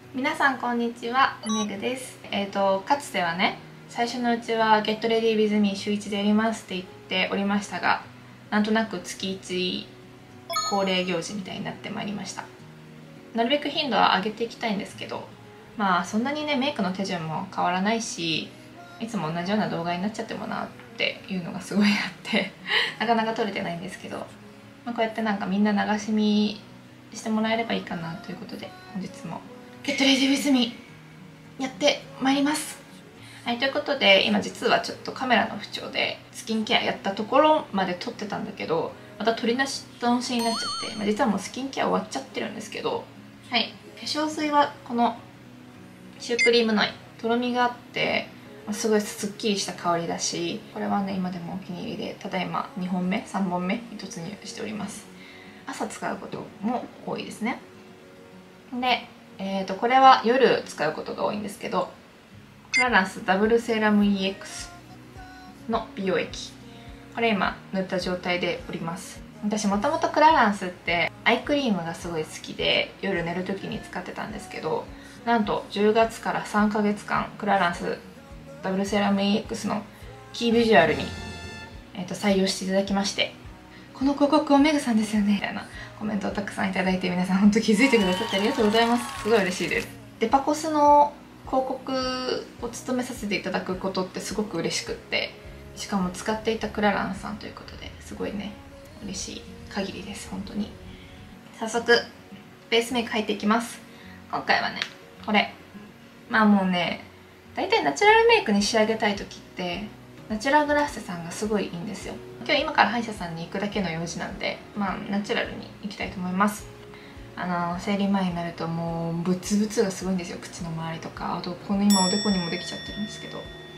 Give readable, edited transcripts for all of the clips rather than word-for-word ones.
皆さんこんにちは、めぐです。かつてはね、最初のうちは Get Ready with Me 週1でやりますって言っておりましたが、なんとなく月1恒例行事みたいになってまいりました。なるべく頻度は上げていきたいんですけど、まあそんなにね、メイクの手順も変わらないし、いつも同じような動画になっちゃってもなっていうのがすごいあってなかなか撮れてないんですけど、こうやってなんかみんな流し見してもらえればいいかなということで、本日もGet Ready with Me やってまいります。はい、ということで今実はちょっとカメラの不調でスキンケアやったところまで撮ってたんだけど、また撮り直しになっちゃって、実はもうスキンケア終わっちゃってるんですけど、はい、化粧水はこのシュープリーム内とろみがあってすごいすっきりした香りだし、これはね今でもお気に入りで、ただいま2本目3本目に突入しております。朝使うことも多いですね。でこれは夜使うことが多いんですけど、クラランスダブルセーラム EX の美容液、これ今塗った状態でおります。私もともとクラランスってアイクリームがすごい好きで夜寝る時に使ってたんですけど、なんと10月から3ヶ月間クラランスダブルセーラム EX のキービジュアルに、採用していただきまして、この広告をメグさんですよねみたいなコメントをたくさんいただいて、皆さん本当気づいてくださってありがとうございます。すごい嬉しいです。デパコスの広告を務めさせていただくことってすごく嬉しくって、しかも使っていたクラランさんということですごいね嬉しい限りです。本当に。早速ベースメイク入っていきます。今回はねこれ、まあもうね大体ナチュラルメイクに仕上げたい時ってナチュラグラッセさんがすごいいいんですよ。今日今から歯医者さんに行くだけの用事なんで、まあナチュラルに行きたいと思います。生理前になるともうブツブツがすごいんですよ。口の周りとか、あとこの今おでこにもできちゃってるんですけど、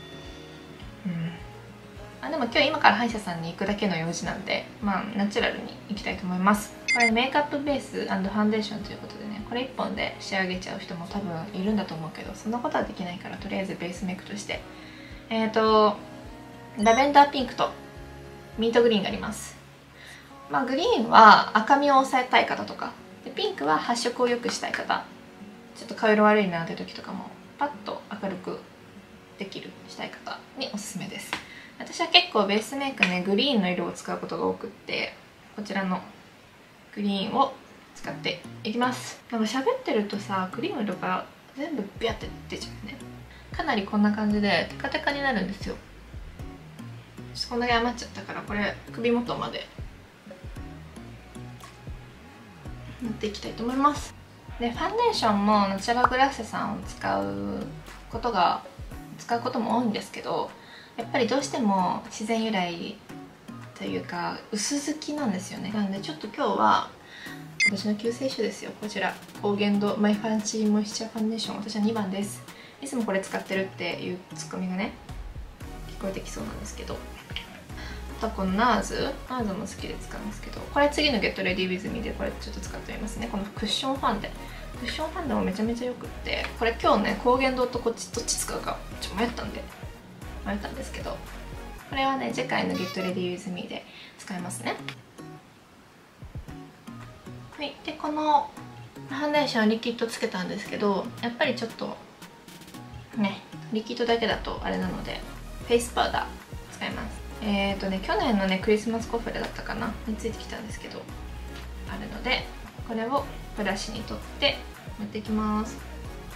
でも今日今から歯医者さんに行くだけの用事なんで、まあナチュラルに行きたいと思います。これメイクアップベース&ファンデーションということでね、これ1本で仕上げちゃう人も多分いるんだと思うけど、そんなことはできないから、とりあえずベースメイクとしてラベンダーピンクとミントグリーンがあります。まあグリーンは赤みを抑えたい方とかで、ピンクは発色を良くしたい方、ちょっと顔色悪いなって時とかもパッと明るくできるしたい方におすすめです。私は結構ベースメイクねグリーンの色を使うことが多くって、こちらのグリーンを使っていきます。なんか喋ってるとさ、クリームとか全部ビャって出ちゃうね。かなりこんな感じでテカテカになるんですよ。こんだけ余っちゃったから、これ首元まで塗っていきたいと思います。でファンデーションもナチュラグラッセさんを使うことも多いんですけど、やっぱりどうしても自然由来というか薄付きなんですよね。なのでちょっと今日は私の救世主ですよ、こちら高原度マイファンシーモイスチャーファンデーション、私は2番です。いつもこれ使ってるっていうツッコミがね聞こえてきそうなんですけど、あとこのナーズも好きで使うんですけど、これ次の Get Ready with Me でこれちょっと使ってみますね。このクッションファンデもめちゃめちゃよくって、これ今日ね高原度とこっちどっち使うか迷ったんですけど、これはね次回の Get Ready with Me で使いますね。はい、でこのファンデーションリキッドつけたんですけど、やっぱりちょっとねリキッドだけだとあれなのでフェイスパウダー使います。去年のねクリスマスコフレだったかなについてきたんですけどあるので、これをブラシに取って塗っていきます。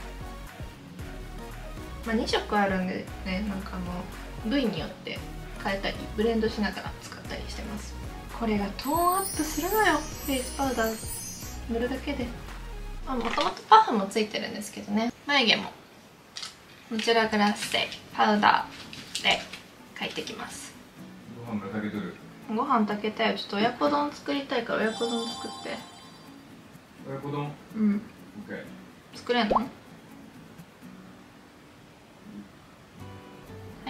まあ、2色あるんでね、なんか部位によって変えたりブレンドしながら使ったりしてます。これがトーンアップするのよ、フェイスパウダー塗るだけで。もともとパフもついてるんですけどね、眉毛もナチュラグラッセパウダーで描いていきます。 ご飯が炊けとる。 ご飯炊けたよ。ちょっと親子丼作りたいから親子丼作って。 親子丼。 うん。作れんの？はい。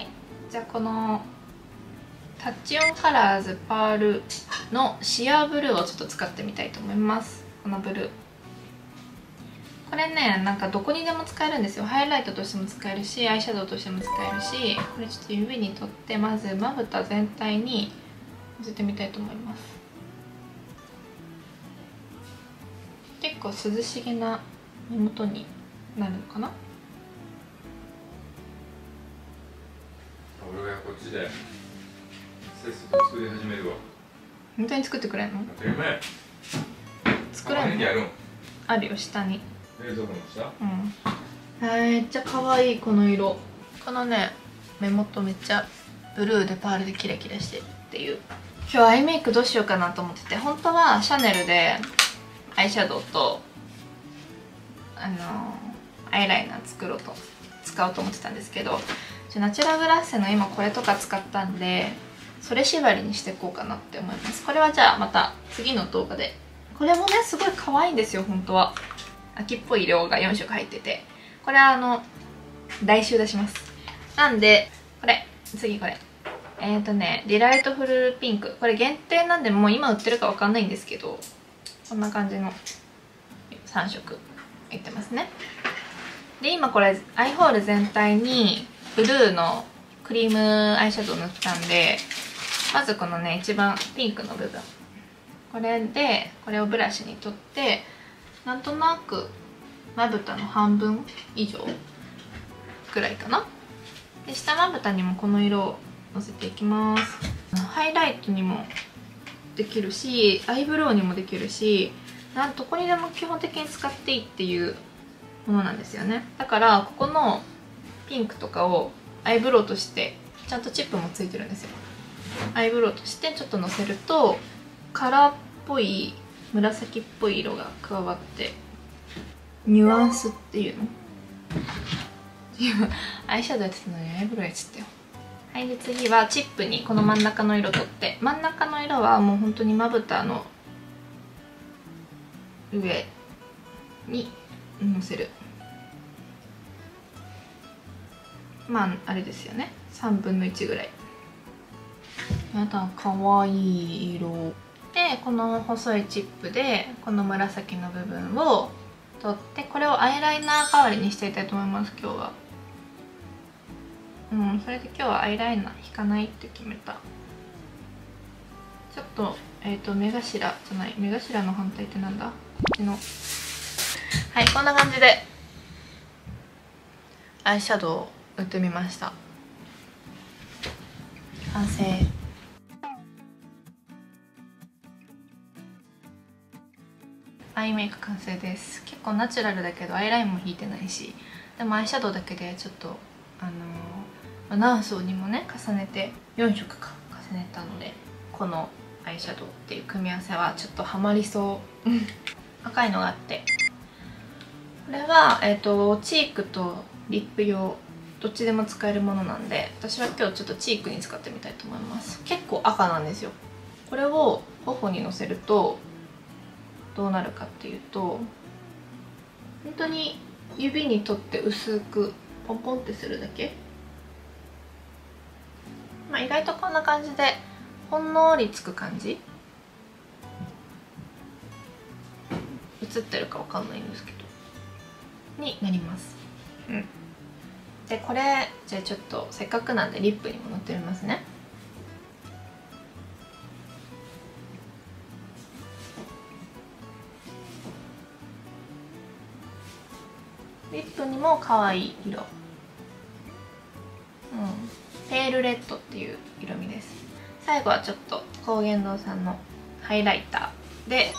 じゃあこのタッチオンカラーズパールのシアーブルーをちょっと使ってみたいと思います。このブルー。これねなんかどこにでも使えるんですよ。ハイライトとしても使えるし、アイシャドウとしても使えるし、これちょっと指に取ってまずまぶた全体にのせてみたいと思います。結構涼しげな目元になるのかな。 俺がこっちでせっせと作り始めるわ。 本当に作ってくれんの？ 当たり前。 作れんの？ やるん。 あるよ、下に。 冷蔵庫の下？ うん。めっちゃ可愛いこの色。このね、目元めっちゃブルーでパールでキラキラしてるっていう。今日アイメイクどうしようかなと思ってて、本当はシャネルでアイシャドウとアイライナー使おうと思ってたんですけど、ナチュラグラッセの今これとか使ったんで、それ縛りにしていこうかなって思います。これはじゃあまた次の動画で。これもねすごい可愛いんですよ。本当は秋っぽい色が4色入ってて、これは来週出します。なんで次これディライトフルピンク、これ限定なんでもう今売ってるかわかんないんですけど、こんな感じの3色入ってますね。で今これアイホール全体にブルーのクリームアイシャドウ塗ったんで、まずこのね一番ピンクの部分、これをブラシに取って、なんとなくまぶたの半分以上くらいかな。で下まぶたにもこの色をのせていきます。ハイライトにもできるし、アイブロウにもできるし、どこにでも基本的に使っていいっていうものなんですよね。だからここのピンクとかをアイブロウとして、ちゃんとチップもついてるんですよ。アイブロウとしてちょっとのせるとカラーっぽい紫っぽい色が加わって、ニュアンスっていうの今アイシャドウやってたのにアイブロウやっちゃったよ。はい、で次はチップにこの真ん中の色取って、真ん中の色はもう本当にまぶたの上にのせる。まああれですよね、3分の1ぐらい。やだ、かわいい色で、この細いチップでこの紫の部分を取って、これをアイライナー代わりにしていきたいと思います。今日はそれで今日はアイライナー引かないって決めた。ちょっと目頭じゃない、目頭の反対ってなんだ、こっちの。はい、こんな感じでアイシャドウを塗ってみました。完成。アイメイク完成です。結構ナチュラルだけどアイラインも引いてないし、でもアイシャドウだけでちょっと何層にもね重ねて4色か重ねたので、このアイシャドウっていう組み合わせはちょっとハマりそう赤いのがあって、これはチークとリップ用どっちでも使えるものなんで、私は今日ちょっとチークに使ってみたいと思います。結構赤なんですよ。これを頬にのせるとどうなるかっていうと、本当に指に取って薄くポンポンってするだけ。まあ意外とこんな感じでほんのりつく感じ。映ってるかわかんないんですけどになります。でこれじゃあちょっとせっかくなんでリップにも塗ってみますね。リップにも可愛い色、ペールレッドっていう色味です。最後はちょっと高原堂さんのハイライターで、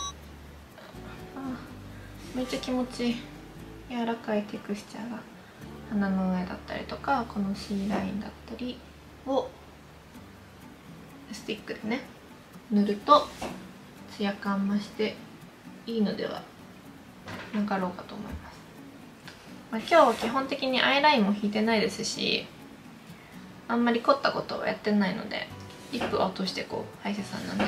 めっちゃ気持ちいい柔らかいテクスチャーが鼻の上だったりとか、この C ラインだったりをスティックでね塗るとツヤ感増していいのではなかろうかと思います。今日は基本的にアイラインも引いてないですし、あんまり凝ったことはやってないので、リップは落としてこう歯医者さんなんで。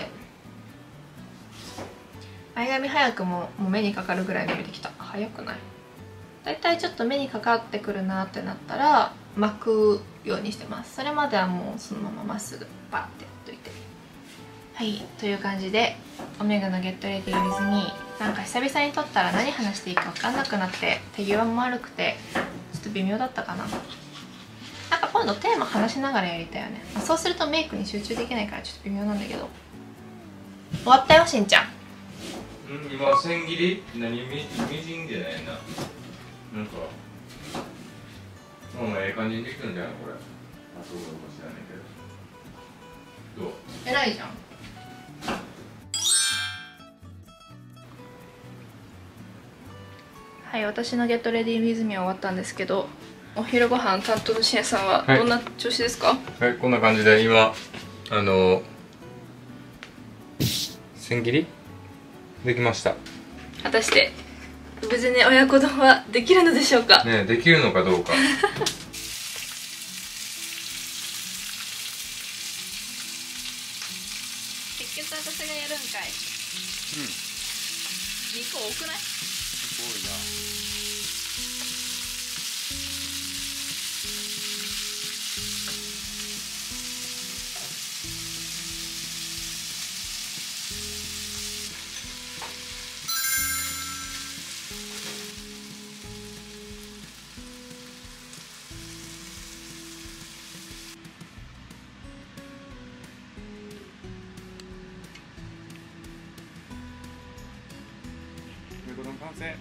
前髪早くもう目にかかるぐらい伸びてきた。早くない？だいたいちょっと目にかかってくるなってなったら巻くようにしてます。それまではもうそのまままっすぐバッてやっといて。はい、という感じでオメガのゲットレディーウィズミー、なんか久々に撮ったら何話していいか分かんなくなって手際も悪くてちょっと微妙だったかな。なんか今度テーマ話しながらやりたいよね。そうするとメイクに集中できないからちょっと微妙なんだけど。終わったよしんちゃん。 今千切りみじんじゃないな、なんかもうええ感じにできるんじゃないこれ。あ、そうかもしれないけど。どう？ 偉いじゃん。はい、私のゲットレディーウィズミは終わったんですけど、お昼ご飯担当のしんさんはどんな調子ですか？ はい、こんな感じで今千切りできました。 果たして無事に親子丼はできるのでしょうかね、できるのかどうか。 結局私がやるんかい。 うん、 肉多くない？ すごいな。親子丼完成。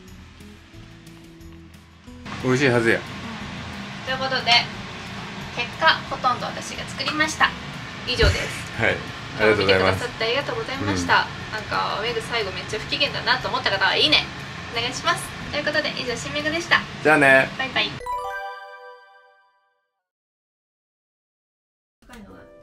美味しいはずや。 ということで結果ほとんど私が作りました。以上です。 はい、ありがとうございます。 見てくださってありがとうございました。なんかウェグ最後めっちゃ不機嫌だなと思った方はいいねお願いします。ということで以上しんめぐでした。 じゃあね。 バイバイ。高いのがあって。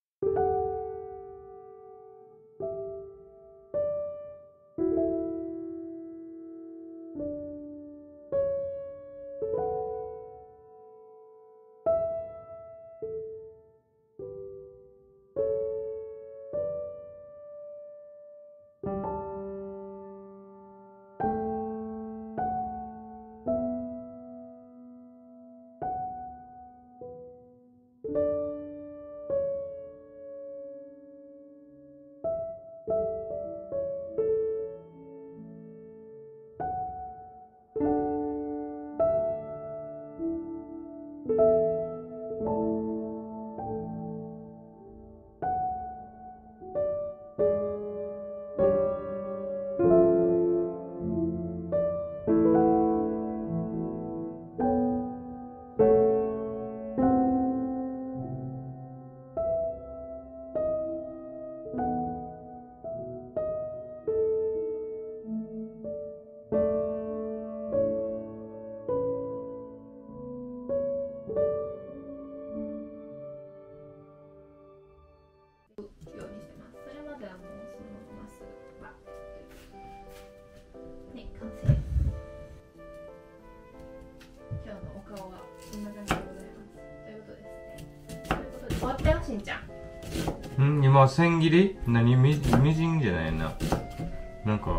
終わったよ、しんちゃん。 今千切り？何みじんじゃないな。なんか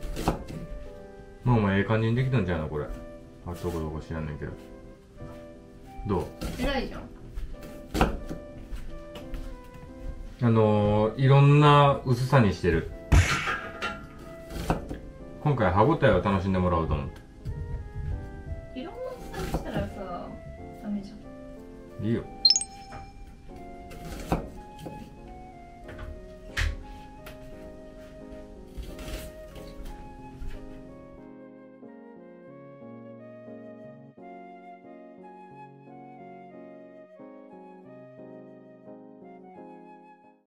もうええ感じにできたんじゃないのこれ。あ、どこどこ知らんねんけど。どう？ 偉いじゃん。 いろんな薄さにしてる。今回歯ごたえを楽しんでもらおうと思って。 いろんな薄さにしたらさ、ダメじゃん。 いいよ。